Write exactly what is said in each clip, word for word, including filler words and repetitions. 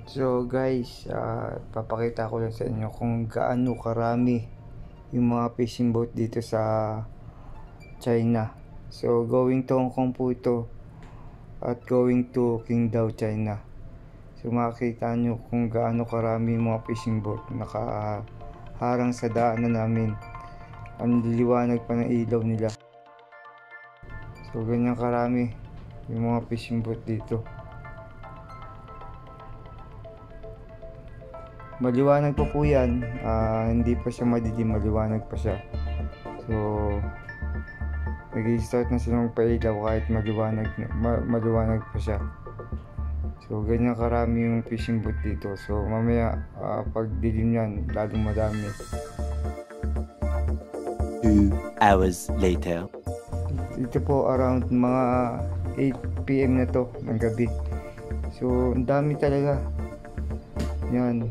So guys, uh, papakita ko lang sa inyo kung gaano karami yung mga fishing boat dito sa China. So going to Hong Kong po ito at going to Qingdao, China. So makikita nyo kung gaano karami yung mga fishing boat nakaharang sa daanan namin. Ang liwanag pa ng ilaw nila. So ganyan karami yung mga fishing boat dito. Maliwanag pa po yan, uh, hindi pa siya madilim, maliwanag pa siya. So nag-i-start na silang pailaw kahit maliwanag, ma maliwanag pa siya. So ganyan karami yung fishing boat dito. So mamaya uh, pag dilim yan, lalong madami. Two hours later. Ito po around mga eight p m na to ng gabi. So ang dami talaga. Yan.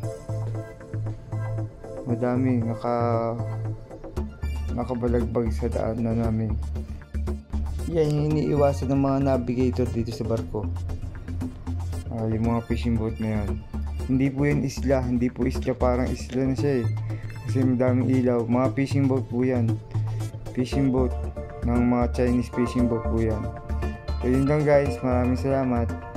Madami naka nakabalagbag sa daan na namin. Yan yung iniiwasan ng mga navigator dito sa barko. Uh, yung mga fishing boat na yan. Hindi po yan isla, hindi po isla, parang isla na siya eh. Kasi madaming ilaw. Mga fishing boat po yan. Fishing boat ng mga Chinese fishing boat po yan. So yun lang guys, maraming salamat.